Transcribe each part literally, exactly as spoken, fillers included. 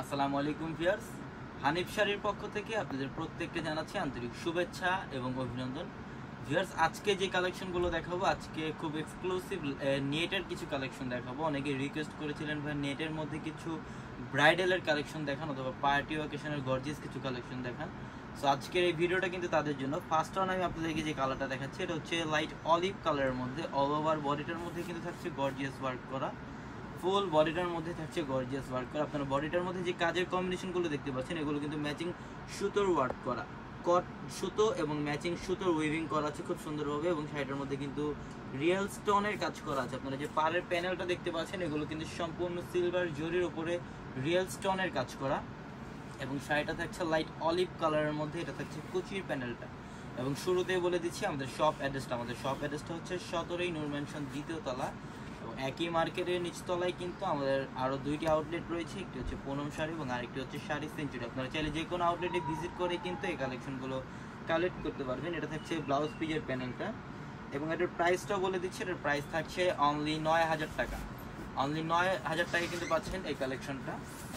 আসসালামু আলাইকুম ভিউয়ার্স, হানিফ শাড়ির পক্ষ থেকে আপনাদের প্রত্যেককে জানাচ্ছি আন্তরিক শুভেচ্ছা এবং অভিনন্দন। ভিউয়ার্স, আজকে যে কালেকশনগুলো দেখাবো আজকে খুব এক্সক্লুসিভ নেটের কিছু কালেকশন দেখাবো। অনেকে রিকোয়েস্ট করেছিলেন ভাই নেটের মধ্যে কিছু ব্রাইডালের কালেকশন দেখান অথবা পার্টি ওকেশনের গর্জিয়াস কিছু কালেকশন দেখান। সো আজকের এই ভিডিওটা কিন্তু তাদের জন্য। ফার্স্ট অন আমি আপনাদেরকে যে কালারটা দেখাচ্ছি এটা হচ্ছে লাইট অলিভ কালারের মধ্যে, অল ওভার বডিটার মধ্যে কিন্তু থাকছে গর্জিয়াস ওয়ার্ক করা, ফুল বডিটার মধ্যে থাকছে গর্জিয়াস ওয়ার্ক করা। আপনারা বডিটার মধ্যে যে কাজের কম্বিনেশনগুলো দেখতে পাচ্ছেন এগুলো কিন্তু ম্যাচিং সুতোর ওয়ার্ক করা, কট সুতো এবং ম্যাচিং সুতোর উইভিং করা আছে খুব সুন্দরভাবে, এবং শাড়িটার মধ্যে কিন্তু রিয়েল স্টোনের কাজ করা আছে। আপনারা যে পাড়ের প্যানেলটা দেখতে পাচ্ছেন এগুলো কিন্তু সম্পূর্ণ সিলভার জরির উপরে রিয়েল স্টোনের কাজ করা, এবং শাড়িটা থাকছে লাইট অলিভ কালারের মধ্যে। এটা থাকছে কুচির প্যানেলটা, এবং শুরুতেই বলে দিচ্ছি আমাদের শপ অ্যাড্রেসটা। আমাদের শপ অ্যাড্রেসটা হচ্ছে সতেরোই নূর ম্যানশন দ্বিতীয় তলা, এবং একই মার্কেটের নিচতলায় কিন্তু আমাদের আরও দুইটি আউটলেট রয়েছে, একটি হচ্ছে পুনম শাড়ি এবং আরেকটি হচ্ছে শাড়ি সেঞ্চুরি। আপনারা চাইলে যে কোনো আউটলেটে ভিজিট করে কিন্তু এই কালেকশনগুলো কালেক্ট করতে পারবেন। এটা থাকছে ব্লাউজ পিসের প্যানেলটা, এবং এটার প্রাইসটাও বলে দিচ্ছি। এটার প্রাইস থাকছে অনলি নয় হাজার টাকা। অনলি নয় হাজার টাকা কিন্তু পাচ্ছেন এই কালেকশনটা।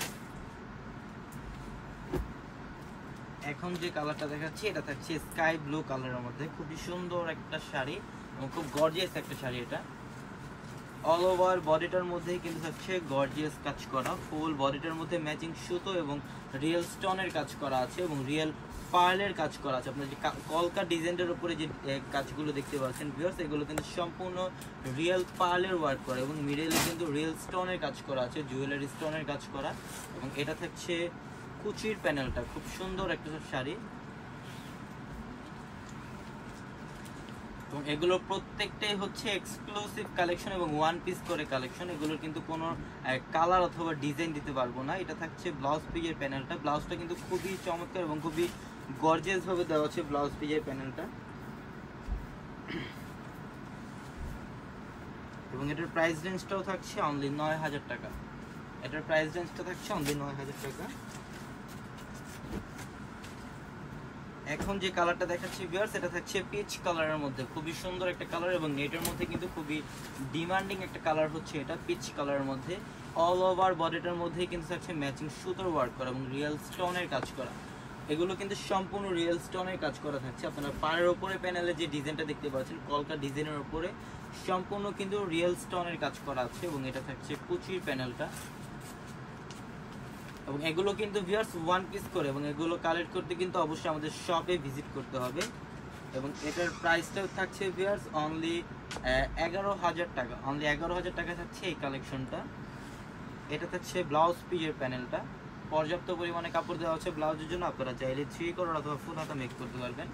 এখন যে কালারটা দেখাচ্ছি এটা থাকছে স্কাই ব্লু কালারের মধ্যে, খুবই সুন্দর একটা শাড়ি এবং খুব গর্জিয়াস একটা শাড়ি। এটা অল ওভার বডিটার মধ্যেই কিন্তু থাকছে গর্জিয়াস কাজ করা, ফুল বডিটার মধ্যে ম্যাচিং সুতো এবং রিয়েল স্টোনের কাজ করা আছে এবং রিয়েল পার্লের কাজ করা আছে। আপনার যে কলকা ডিজাইনের উপরে যে কাজগুলো দেখতে পাচ্ছেন ভিউয়ার্স, এগুলো কিন্তু সম্পূর্ণ রিয়েল পার্লের ওয়ার্ক করা, এবং মিডলে কিন্তু রিয়েল স্টোনের কাজ করা আছে, জুয়েলারি স্টোনের কাজ করা। এবং এটা থাকছে কুচির প্যানেলটা, খুব সুন্দর একটা শাড়ি, এবং এগুলো প্রত্যেকটাই হচ্ছে এক্সক্লুসিভ কালেকশন এবং ওয়ান পিস করে কালেকশন। এগুলোর কিন্তু কোনো কালার অথবা ডিজাইন দিতে পারবো না। এটা থাকছে ব্লাউজ পিসের প্যানেলটা, ব্লাউজটা কিন্তু খুবই চমৎকার এবং খুবই গর্জিয়াস ভাবে দেওয়া হচ্ছে ব্লাউজ পিসের প্যানেলটা, এবং এটার প্রাইস রেঞ্জটাও থাকছে অনলি নয় হাজার টাকা। এটার প্রাইস রেঞ্জটা থাকছে অনলি নয় হাজার টাকা। এখন যে কালারটা দেখাচ্ছি ভিউয়ার্স এটা থাকছে পিচ কালারের মধ্যে, খুবই সুন্দর একটা কালার, এবং নেটের মধ্যে কিন্তু খুবই ডিমান্ডিং একটা কালার হচ্ছে এটা পিচ কালারের মধ্যে। অল ওভার বডিটার মধ্যেই কিন্তু থাকছে ম্যাচিং সুতোর ওয়ার্ক করা এবং রিয়েল স্টোনের কাজ করা। এগুলো কিন্তু সম্পূর্ণ রিয়েল স্টোনের কাজ করা থাকছে। আপনারা পাড়ের ওপরে প্যানেলে যে ডিজাইনটা দেখতে পাচ্ছেন কলকা ডিজাইনের উপরে সম্পূর্ণ কিন্তু রিয়েল স্টোনের কাজ করা আছে, এবং এটা থাকছে কুচির প্যানেলটা। এবং এগুলো কিন্তু ভিউয়ার্স ওয়ান পিস করে, এবং এগুলো কালেক্ট করতে কিন্তু অবশ্যই আমাদের শপে ভিজিট করতে হবে। এবং এটার প্রাইসটাও থাকছে ভিউয়ার্স অনলি এগারো হাজার টাকা। অনলি এগারো হাজার টাকা থাকছে এই কালেকশনটা। এটা থাকছে ব্লাউজ পিসের প্যানেলটা, পর্যাপ্ত পরিমাণে কাপড় দেওয়া হচ্ছে ব্লাউজের জন্য। আপনারা চাইলে থ্রি কোয়ার্টার অথবা ফুল হাতা মেক করতে পারবেন।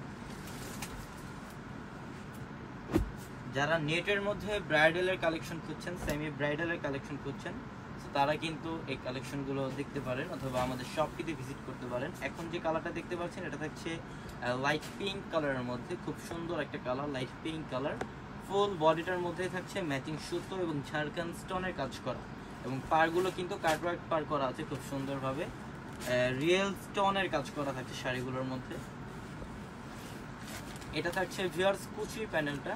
যারা নেটের মধ্যে ব্রাইডালের কালেকশন খুঁজছেন, সেমি ব্রাইডালের কালেকশন খুঁজছেন, তারা কিন্তু এই কালেকশনগুলো দেখতে পারেন অথবা আমাদের শপটিতে ভিজিট করতে পারেন। এখন যে কালারটা দেখতে পাচ্ছেন এটা থাকছে লাইট পিঙ্ক কালারের মধ্যে, খুব সুন্দর একটা colour, light pink colour. Full বডিটার মধ্যে থাকছে ম্যাচিং সুতো এবং ঝাড়খান স্টোনের কাজ করা, এবং পারগুলো কিন্তু কাটওয়ার্ক পার করা আছে খুব সুন্দরভাবে, রিয়েল স্টোনের কাজ করা থাকছে শাড়িগুলোর মধ্যে। এটা থাকছে ভিউয়ার্স কুচি প্যানেলটা,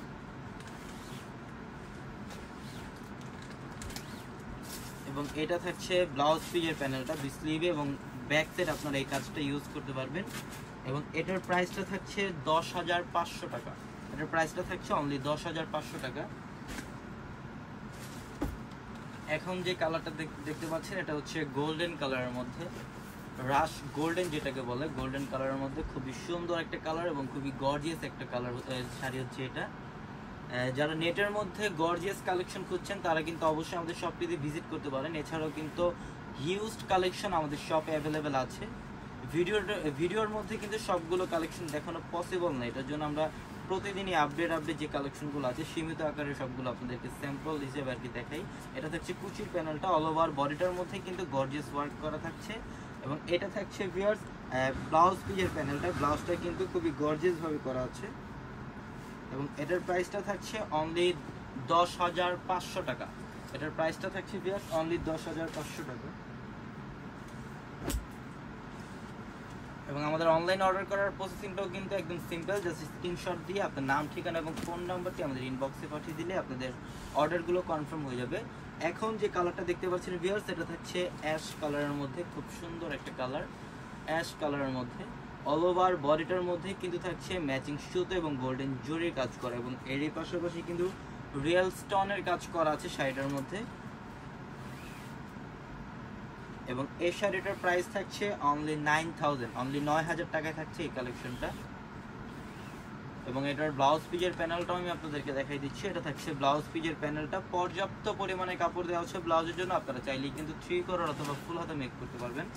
এবং এটা থাকছে ব্লাউজ পিসের প্যানেলটা, স্লিভে এবং ব্যাক সাইড আপনারা এই কাজটা ইউজ করতে পারবেন। এবং এটার প্রাইসটা থাকছে দশ হাজার পাঁচশো টাকা। এটার প্রাইসটা থাকছে অনলি দশ হাজার পাঁচশো টাকা। এখন যে কালারটা দেখতে পাচ্ছেন এটা হচ্ছে গোল্ডেন কালারের মধ্যে, রাশ গোল্ডেন যেটাকে বলে, গোল্ডেন কালারের মধ্যে খুবই সুন্দর একটা কালার এবং খুবই গর্জিয়াস একটা কালার শাড়ি হচ্ছে এটা। যারা নেটের মধ্যে গর্জিয়াস কালেকশন খুঁজছেন তারা কিন্তু অবশ্যই আমাদের শপটিতে ভিজিট করতে পারেন। এছাড়াও কিন্তু হিউজ কালেকশন আমাদের শপে অ্যাভেলেবেল আছে। ভিডিওর ভিডিওর মধ্যে কিন্তু সবগুলো কালেকশন দেখানো পসিবল না, এটার জন্য আমরা প্রতিদিনই আপডেট আপডেট যে কালেকশনগুলো আছে সীমিত আকারে সবগুলো আপনাদেরকে স্যাম্পল হিসেবে আর কি দেখাই। এটা থাকছে কুচির প্যানেলটা, অল ওভার বডিটার মধ্যে কিন্তু গর্জিয়াস ওয়ার্ক করা থাকছে, এবং এটা থাকছে ভিউয়ার্স ব্লাউজ পিসের প্যানেলটা, ব্লাউজটা কিন্তু খুবই গর্জিয়াস ভাবে করা আছে, এবং এটার প্রাইসটা থাকছে অনলি দশ হাজার পাঁচশো টাকা। এটার প্রাইসটা থাকছে ভিউয়ার্স অনলি দশ হাজার পাঁচশো টাকা। এবং আমাদের অনলাইন অর্ডার করার প্রসেসিংটাও কিন্তু একদম সিম্পল, জাস্ট স্ক্রিনশট দিয়ে আপনার নাম ঠিকানা এবং ফোন নাম্বারটি আমাদের ইনবক্সে পাঠিয়ে দিলে আপনাদের অর্ডারগুলো কনফার্ম হয়ে যাবে। এখন যে কালারটা দেখতে পাচ্ছেন ভিউয়ার্স, এটা থাকছে অ্যাশ কালারের মধ্যে, খুব সুন্দর একটা কালার, অ্যাশ কালারের মধ্যে। অল ওভার বডিটার মধ্যে কিন্তু থাকছে ম্যাচিং সুতো এবং গোল্ডেন জরির কাজ করা, এবং এরই পাশাপাশি কিন্তু রিয়েল স্টোনের কাজ করা আছে শাড়িটার মধ্যে। এবং এই শাড়িটার প্রাইস থাকছে অনলি নাইন থাউজেন্ড, অনলি নয় হাজার টাকায় থাকছে এই কালেকশনটা। এবং এটার ব্লাউজ পিজের প্যানেলটাও আমি আপনাদেরকে দেখাই দিচ্ছি। এটা থাকছে ব্লাউজ পিজের প্যানেলটা, পর্যাপ্ত পরিমাণে কাপড় দেওয়া হচ্ছে ব্লাউজের জন্য, আপনারা চাইলেই কিন্তু থ্রি কোয়ার্টার অথবা ফুল হাতে মেক করতে পারবেন।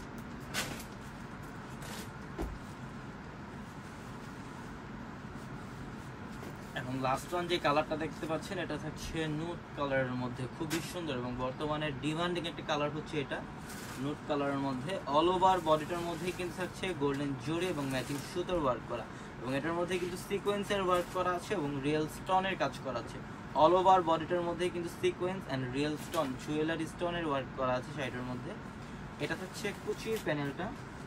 এবং লাস্ট ওয়ান যে কালারটা দেখতে পাচ্ছেন, এটা থাকছে নুট কালারের মধ্যে, খুবই সুন্দর এবং বর্তমানে ডিমান্ডিং একটা কালার হচ্ছে এটা, নুট কালারের মধ্যে। অল ওভার বডিটার মধ্যে কিন্তু থাকছে গোল্ডেন জরি এবং ম্যাচিং সুতোর ওয়ার্ক করা, এবং এটার মধ্যে কিন্তু সিকোয়েন্সের ওয়ার্ক করা আছে এবং রিয়েল স্টোনের কাজ করা আছে। অল ওভার বডিটার মধ্যে কিন্তু sequence and real stone, jewellery স্টোনের ওয়ার্ক করা আছে শাড়িটার মধ্যে। এটা হচ্ছে কুচির প্যানেলটা,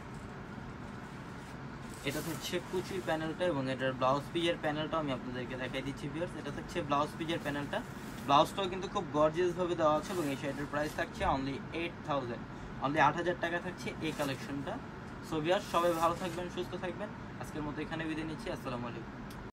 এটা হচ্ছে কুচির প্যানেলটা, এবং এটার ব্লাউজ পিজের প্যানেলটা আমি আপনাদেরকে দেখাই দিচ্ছি ভিউয়ার্স। এটা হচ্ছে ব্লাউজ পিজের প্যানেলটা, ব্লাউজটাও কিন্তু খুব গর্জিয়াস ভাবে দেওয়া আছে, এবং এই শাড়িটার প্রাইস থাকছে অনলি এইট থাউজেন্ড, অনলি আট হাজার টাকা থাকছে এই কালেকশনটা। সো ভিউয়ার্স, সবাই ভালো থাকবেন, সুস্থ থাকবেন। আজকের মতো এখানে বিদায় নিচ্ছি। আসসালামু আলাইকুম।